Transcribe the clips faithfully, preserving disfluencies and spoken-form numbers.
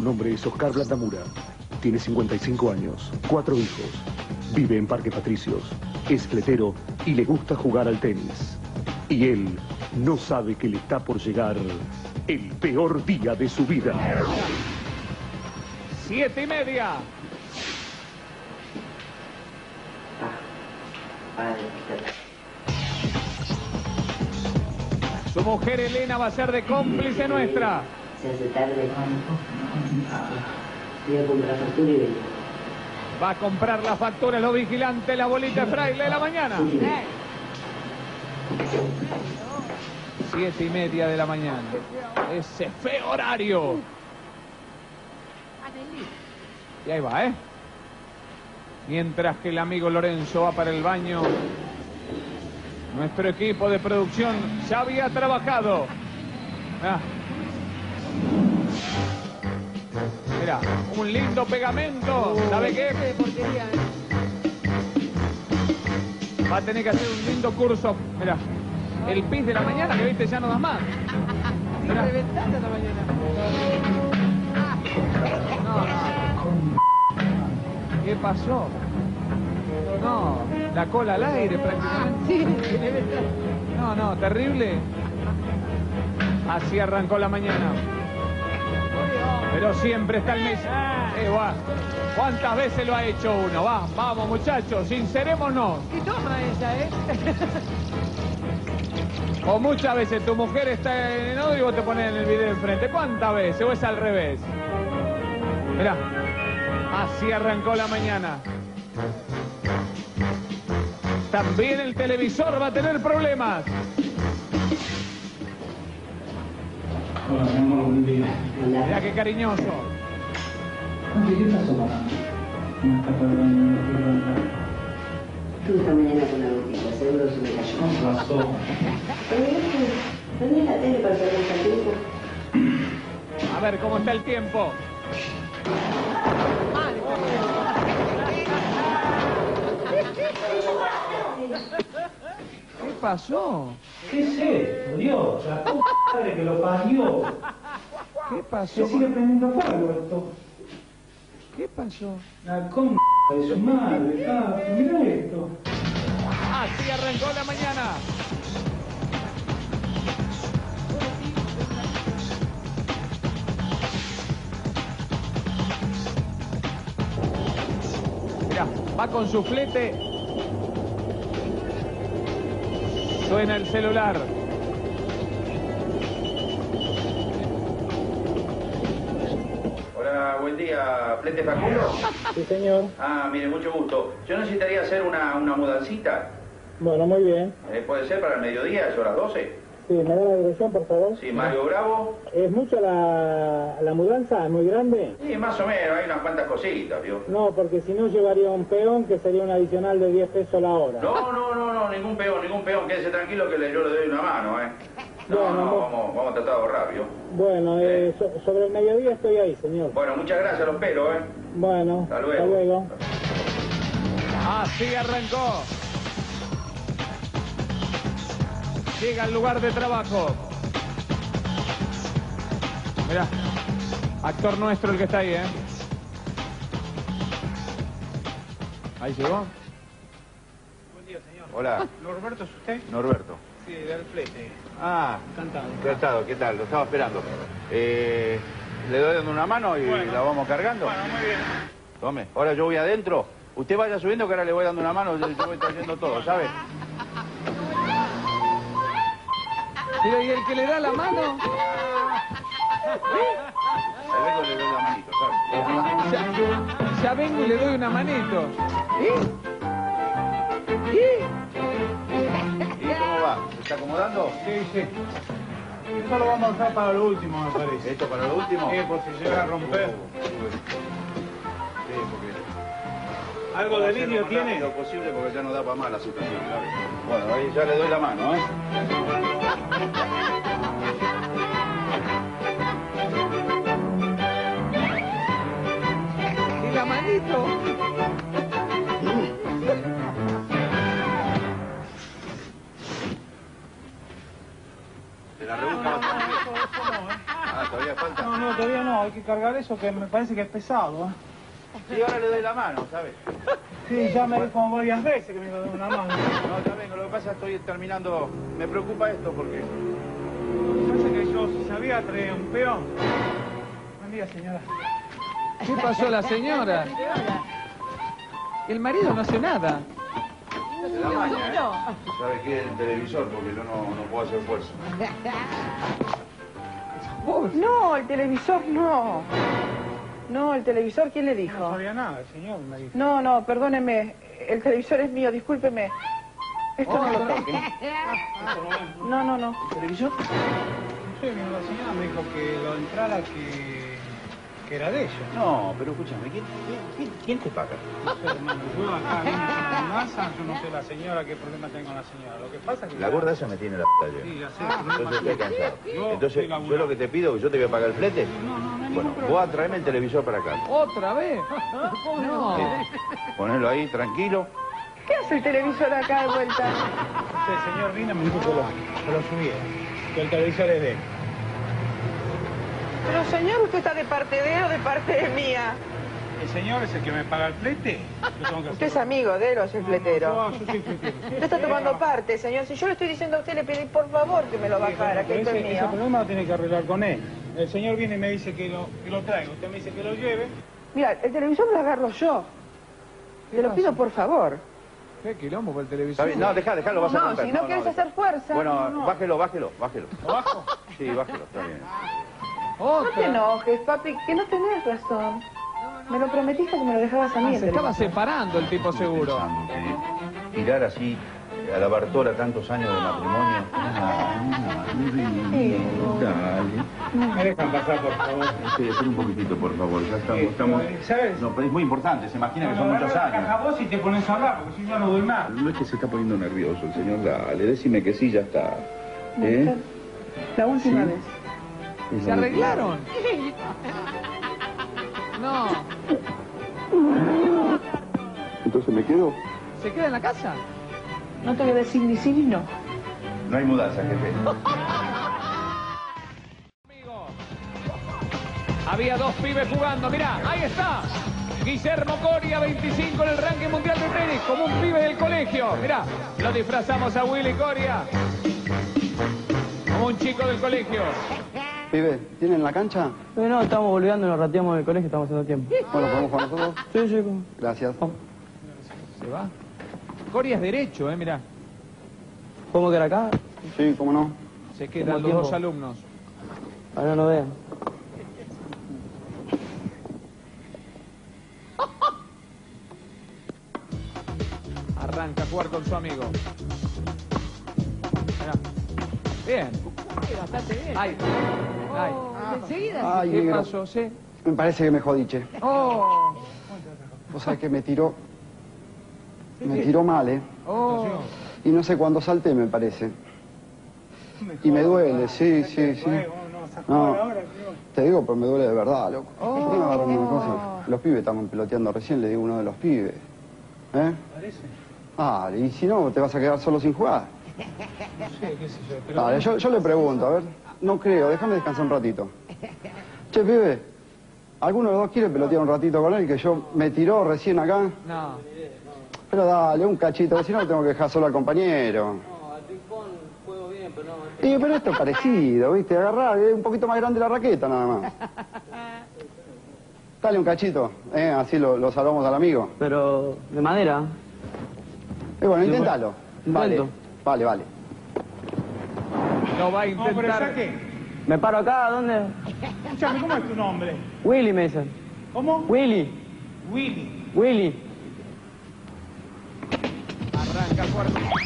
nombre es Oscar Blandamura. Tiene cincuenta y cinco años, cuatro hijos. Vive en Parque Patricios. Es fletero y le gusta jugar al tenis. Y él no sabe que le está por llegar el peor día de su vida. Siete y media. Su mujer Elena va a ser de cómplice nuestra. Se hace tarde. Voy a comprar factura y vengo. Va a comprar la factura, los vigilantes, la bolita de fraile de la mañana. Siete y media de la mañana. Ese feo horario. Y ahí va, ¿eh? Mientras que el amigo Lorenzo va para el baño, nuestro equipo de producción ya había trabajado. Ah. Mira, un lindo pegamento. ¿Sabe qué? Va a tener que hacer un lindo curso. Mira, el pis de la mañana que viste ya no da más. Mira. Reventando la mañana. No, no. ¿Qué pasó? No, la cola al aire prácticamente. No, no, terrible. Así arrancó la mañana. Pero siempre está el Messi. Eh, va. ¿Cuántas veces lo ha hecho uno? Va, vamos muchachos, sincerémonos. Y toma ella, ¿eh? O muchas veces tu mujer está en el odio y vos te pones en el video enfrente. ¿Cuántas veces? ¿O es al revés? Mirá, así arrancó la mañana. También el televisor va a tener problemas. Mirá qué cariñoso. ¿Qué pasó, mamá? No está por Estuve esta mañana con la gotita, seguro se me cayó. ¿Qué pasó? ¿Dónde es la tele para saber el tiempo? A ver cómo está el tiempo. ¿Qué pasó? ¿Qué es esto, Dios? La puta madre que lo parió. ¿Qué pasó? Se sigue prendiendo fuego esto. ¿Qué pasó? La concha de su madre, papi, mira esto. Así arrancó la mañana. Mira, va con su flete. Suena el celular. Hola, buen día. ¿Flete Facundo? Sí, señor. Ah, mire, mucho gusto. Yo necesitaría hacer una, una mudancita. Bueno, muy bien. Eh, ¿Puede ser para el mediodía, eso a las doce? Sí, ¿me da la dirección, por favor? Sí, Mario Bravo. ¿Es mucho la, la mudanza? ¿Es muy grande? Sí, más o menos, hay unas cuantas cositas, ¿vio? No, porque si no llevaría un peón que sería un adicional de diez pesos la hora. No, no, no, no, ningún peón, ningún peón. Quédese tranquilo que le, yo le doy una mano, ¿eh? No, Bueno, no, no. vamos, vamos a tratar de ahorrar, ¿vio? Bueno, eh, so- sobre el mediodía estoy ahí, señor. Bueno, muchas gracias, los pelos, ¿eh? Bueno, Hasta luego. hasta luego. Así arrancó. Llega al lugar de trabajo. Mirá, actor nuestro el que está ahí, ¿eh? Ahí llegó. Buen día, señor. Hola, ¿Norberto es usted? Norberto. Sí, del flete. Ah, Encantado. encantado, ¿qué tal? Lo estaba esperando. Eh, ¿Le doy dando una mano y Bueno. la vamos cargando? Bueno, muy bien. Tome, ahora yo voy adentro. Usted vaya subiendo que ahora le voy dando una mano, yo yo voy trayendo todo, ¿sabe? Pero ¿y el que le da la mano? Ahí vengo y le doy la manito, ¿sabe? Ya, ya vengo y le doy una manito. ¿Eh? ¿Eh? ¿Y cómo va? ¿Se está acomodando? Sí, sí. Eso lo vamos a usar para lo último, me parece. ¿Esto para lo último? Sí, por si llega a romper. Sí, porque... ¿Algo de Vamos a hacer vidrio lo más tiene? rápido posible porque ya no da para más la situación, ¿sabe? Bueno, ahí ya le doy la mano, ¿eh? ¿Y la manito? Se la rebusca bastante. Eso, eso no, ¿eh? Ah, todavía falta. No, no, todavía no. Hay que cargar eso que me parece que es pesado, ¿eh? Sí, ahora le doy la mano, ¿sabes? Sí, ya me dijo varias veces que me iba a dar una mano. No, está bien, lo que pasa es que estoy terminando... Me preocupa esto porque... Me parece que yo, si sabía, traía un peón. Buen día, señora. ¿Qué pasó a la señora? El marido no hace nada. de la maña, ¿eh? ¿Sabe qué? El televisor, porque yo no, no puedo hacer fuerza. No, el televisor no. No, el televisor, ¿quién le dijo? No sabía nada, el señor me dijo. No, no, perdóneme. El televisor es mío, discúlpeme. Esto no lo toque. No, no, no. ¿El televisor? No sé, la señora me dijo que lo entrara que, que era de ella. No, pero escúchame, ¿quién, quién, quién te paga? No sé, hermano, yo acá vine con la masa, yo no sé la señora qué problema tengo con la señora. Lo que pasa es que... La gorda esa me tiene la p*** llena. Sí, ya sé. Entonces estoy cansado. Yo Entonces, yo lo que te pido, que yo te voy a pagar el flete. No, no, no hay Bueno, ningún problema. vos a traerme el televisor para acá. ¿Otra vez? No. Sí. Ponelo ahí, tranquilo. ¿Qué hace el televisor acá de vuelta? Este señor vino y me dijo que lo, que lo subiera, que el televisor es de él. Pero señor, ¿usted está de parte de él o de parte de mía? ¿El señor es el que me paga el flete? Yo tengo que ¿Usted es hacerlo. amigo de él o es el fletero? No, no, yo soy fletero. Usted está tomando parte, señor. Si yo le estoy diciendo a usted, le pedí por favor que me lo bajara, que esto es ese, ese mío. problema lo tiene que arreglar con él. El señor viene y me dice que lo, que lo traiga. Usted me dice que lo lleve. Mira, el televisor lo agarro yo. Te lo pido por favor. ¿Qué quilombo por el ¿Está televisor? bien? No, dejá, dejá, lo vas a No, romper. si no quieres hacer fuerza. Bueno, no, no. bájelo, bájelo, bájelo. ¿Lo bajo? Sí, bájelo, está bien. No te Otra. enojes, papi, que no tenés razón. Me lo prometiste que me lo dejabas a mí. Ah, el se estaba televisor. separando el tipo seguro. Pensando que tirar así a la Bartola tantos años de matrimonio. Ah, Sí. dale. Me dejan pasar, por favor. Sí, espera un poquitito, por favor. Ya estamos, Sí, estamos... ¿sabes? No, pero es muy importante, se imagina que son Bueno, muchos agarra la caja años. vos y te pones a hablar, porque si no, no doy más. No es que se está poniendo nervioso el señor, dale, decime que sí, ya está. ¿Eh? La última Sí. vez. ¿Se arreglaron? No. Entonces me quedo. ¿Se queda en la casa? No te voy a decir ni sí ni no. No hay mudanza, jefe. Amigo. Había dos pibes jugando, mirá, ahí está. Guillermo Coria, veinticinco en el ranking mundial de tenis, como un pibe del colegio. Mirá, lo disfrazamos a Willy Coria. Como un chico del colegio. Pibe, ¿tienen la cancha? No, no, estamos volviendo, nos rateamos del colegio, estamos haciendo tiempo. Bueno, ¿podemos jugar nosotros? Sí, sí, ¿cómo? Gracias. Se va. Coria es derecho, eh, mirá. ¿Podemos quedar acá? Sí, ¿cómo no? Se quedan Tengo los tiempo. dos alumnos. Ahora no lo vean. Arranca a jugar con su amigo. Mirá. Bien. Bastante bien. Ay. Ay. Enseguida. Ay, ¿Qué negro. pasó? ¿Sí? Me parece que me jodiche. Oh. Vos sabés que me tiró... Me tiró mal, ¿eh? Oh. Y no sé cuándo salté, me parece. Y me duele, sí, sí, sí. No, te digo, pero me duele de verdad, loco. ¿Por qué me agarran una cosa? Los pibes estaban peloteando recién, le digo a uno de los pibes. ¿Eh? Parece. Ah, y si no, te vas a quedar solo sin jugar. No sé, qué sé yo. Pero... Dale, yo, yo le pregunto, a ver. No creo, déjame descansar un ratito. Che, pibe, ¿alguno de los dos quiere pelotear un ratito con él? Que yo me tiró recién acá. No. Pero dale, un cachito, si no tengo que dejar solo al compañero. No, al ping-pong juego bien, pero no... Sí, pero esto es parecido, ¿viste? Agarrá, es un poquito más grande la raqueta nada más. Dale un cachito, ¿eh? Así lo, lo salvamos al amigo. Pero de madera. Y bueno, inténtalo. Vale, Intento. vale, vale. Lo va a No, pero intentar. saque. ¿Me paro acá? ¿Dónde? Escúchame, ¿cómo es tu nombre? Willy me dicen. ¿Cómo? Willy. Willy. Willy. Arranca a jugar.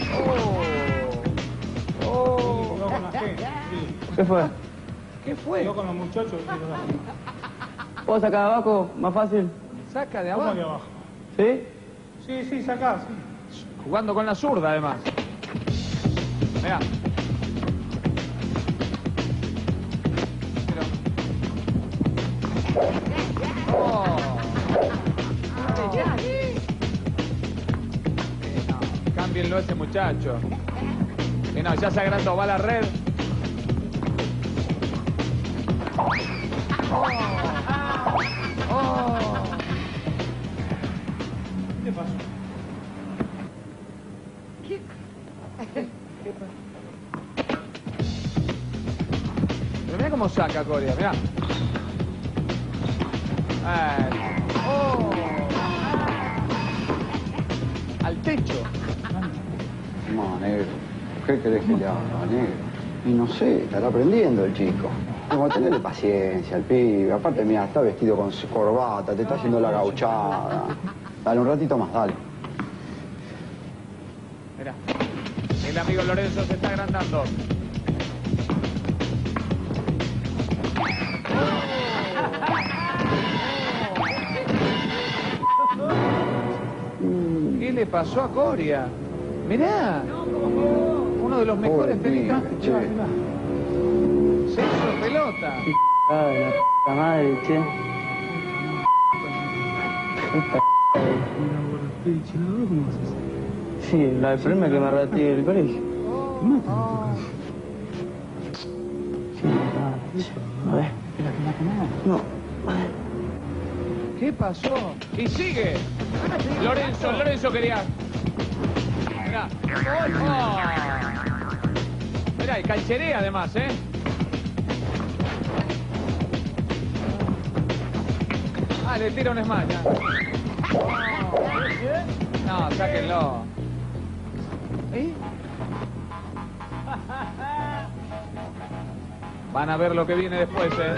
Oh. Oh. Yo con la gente. Sí. ¿Qué fue? ¿Qué fue? Yo con los muchachos. y los- ¿Puedo sacar de abajo? ¿Más fácil? Saca de ¿Cómo abajo. de abajo? ¿Sí? Sí, sí, sacá, sí. Jugando con la zurda, además. Mirá. Pero- Oh. Eh, no, cámbienlo a ese muchacho. Que no, ya se agrandó, va a la red. Oh. ¿Qué pasó? ¿Qué? Pero mirá cómo saca Coria, mirá. Ay. Oh. Al techo. No, negro. ¿Qué querés que le haga, negro? Y no sé, estará aprendiendo el chico. Como tenerle paciencia al pibe. Aparte, mira, está vestido con su corbata, te está haciendo la gauchada. Dale un ratito más, dale. Mirá. El amigo Lorenzo se está agrandando. ¿Qué le pasó a Coria? Mirá. Uno de los mejores tenistas. Se hizo pelota. Ay, la puta madre, che. Esta ¿Cómo vas a hacer? Sí, la, el problema es que me retire del colegio. Sí, a ver. No. ¿Qué pasó? Y sigue. Lorenzo, Lorenzo quería. Mirá. Oh. Mirá, y cancherea además, ¿eh? Ah, le tira un smash. No, sáquenlo. ¿Eh? Van a ver lo que viene después, ¿eh?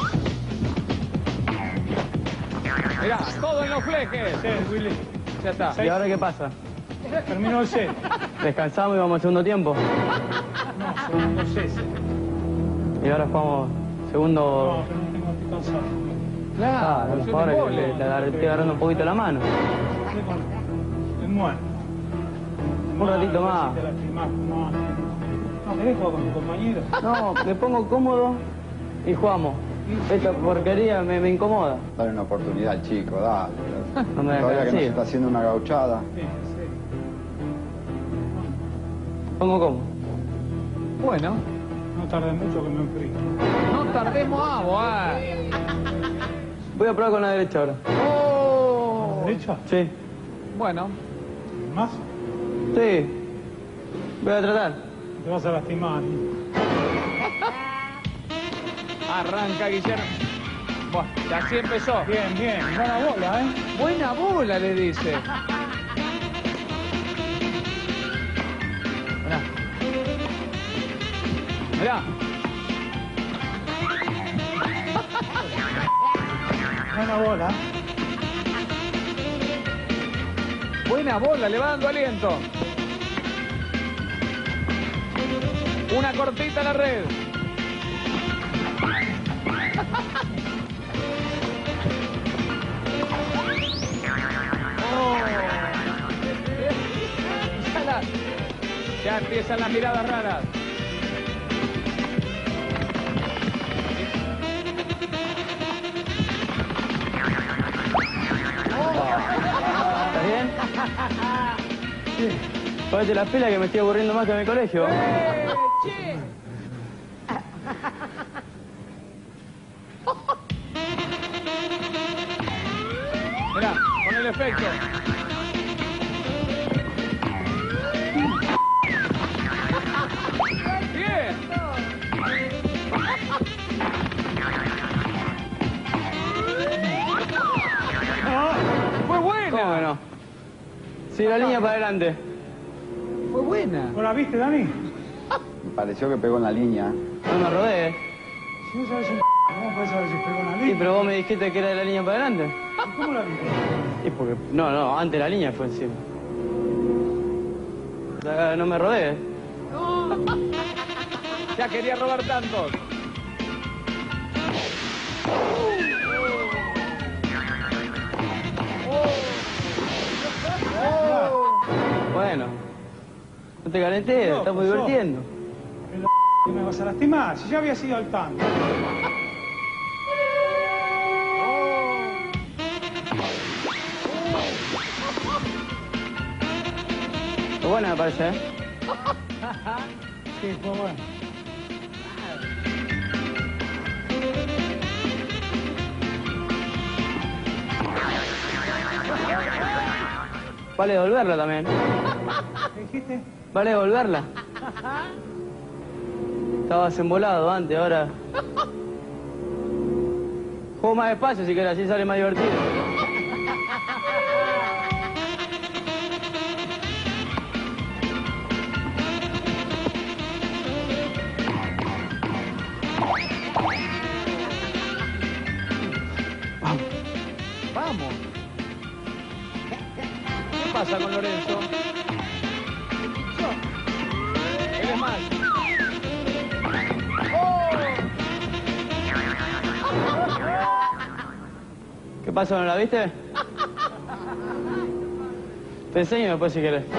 Mirá, todo en los flejes. Sí, Willy. Ya está. ¿Y ahora qué pasa? Terminó el set. ¿Descansamos y vamos al segundo tiempo? No, segundo set. Y ahora jugamos segundo... No, pero no tengo que cansar. Claro, Ah, es un ahora que embole. le, le agarré- estoy agarrando un poquito la mano. Es muerto. Un ratito más. Te lastimás, no. No, ¿querés jugar con tu compañero? No, me pongo cómodo y jugamos. Esta porquería me, me incomoda. Dale una oportunidad al chico, dale. No me Todavía que dejan nos así. está haciendo una gauchada. Sí, sí. Pongo cómodo. Bueno, No tarde mucho que me enfríe. no tardemos a boar. Voy a probar con la derecha ahora. Oh. ¿Derecha? Sí. Bueno, ¿Más? Sí. Voy a tratar. Te vas a lastimar. arranca Guillermo. Bueno, y así empezó. Bien, bien. Buena bola, ¿eh? Buena bola, le dice. Mirá. Mirá. Buena bola. Buena bola, le va dando aliento. Una cortita a la red. Oh. Ya, la- ya empiezan las miradas raras. ¿Estás bien? Ponete las pilas que me estoy aburriendo más que en el colegio. ¡Eh, che! Mirá, con el efecto. Bien. Fue buena. ¿Cómo que no? Sí, la línea para adelante. Fue buena. ¿Vos la viste, Dani? Me pareció que pegó en la línea. No me rodé. Si no sabes un ¿cómo puedes saber si pegó en la Sí, línea? pero vos me dijiste que era de la línea para adelante. ¿Y cómo la viste? Y porque... No, no, antes la línea fue encima. O sea, no me rodé. Ya quería robar tantos. Bueno. No te calenté, No, estamos pasó. divirtiendo. Pero que me vas a lastimar, si ya había sido al tanto. Fue buena me parece, ¿eh? Sí, fue bueno. Vale devolverla también. ¿Qué dijiste? Vale devolverla. Estabas embolado antes, ahora... Juego más despacio si querés, así sale más divertido. Vamos. ¿Qué pasa con Lorenzo? Él es más. ¿Qué pasó? ¿No la viste? Te enseño después si querés.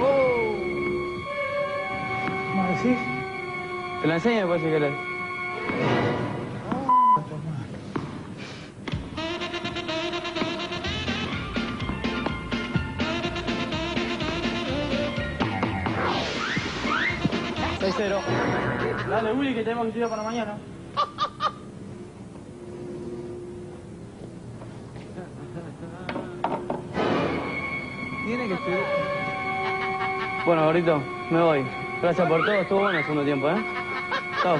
¿Cómo decís? Te la enseño después si querés. seis cero. Dale, Willy, que tenemos actividad para mañana. Tiene que ser... Bueno, gordito, me voy. Gracias por todo, estuvo bueno el segundo tiempo, ¿eh? Chao.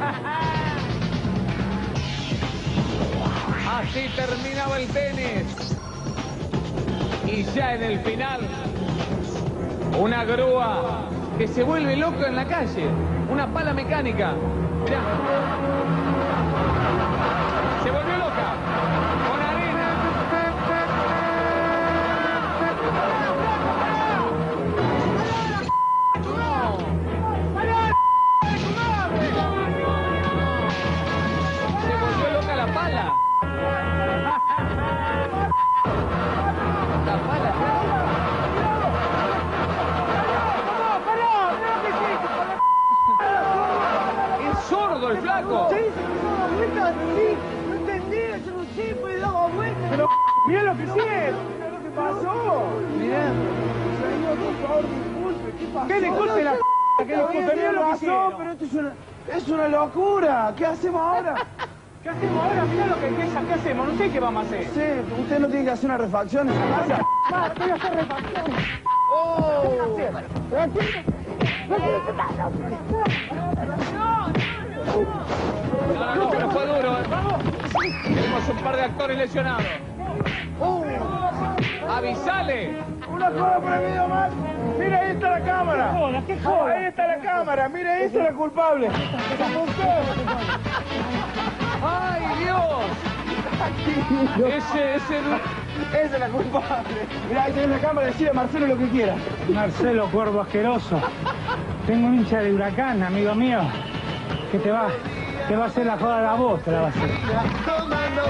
Así terminaba el tenis. Y ya en el final, una grúa que se vuelve loca en la calle. Una pala mecánica. Mirá. Se volvió loca. Con arena. Se volvió loca la pala. La pala. Es sordo el flaco. Sí, no entendí, yo no sé, fue dado vuelta. Pero mirá lo que hicieron, mirá lo que pasó. Mirá, señor, por favor, disculpe, ¿qué pasó? ¿Qué disculpe la p***? ¿Qué disculpe? Mirá lo que hicieron. Pero esto es una, es una locura. ¿Qué hacemos ahora? ¿Qué hacemos ahora? Mirá lo que empieza. ¿Qué hacemos? No sé qué vamos a hacer. Sí, usted no tiene que hacer una refacción en esa casa. Claro, voy a hacer refacción. ¡Oh! No, no, no, pero fue duro. Tenemos un par de actores lesionados. ¡Avisale! ¡Una joda prohibido más! ¡Mira, ahí está la cámara! ¿Qué joda? ¿Qué joda? Ahí está la cámara, mira, ahí está la culpable. ¡Ay, Dios! Ese, ese... Esa es la culpable. Mira, ahí tenés la cámara, decide a Marcelo lo que quiera. Marcelo, cuervo asqueroso. Tengo un hincha de Huracán, amigo mío, que te va, te va a hacer la joda a la voz, te la va a hacer.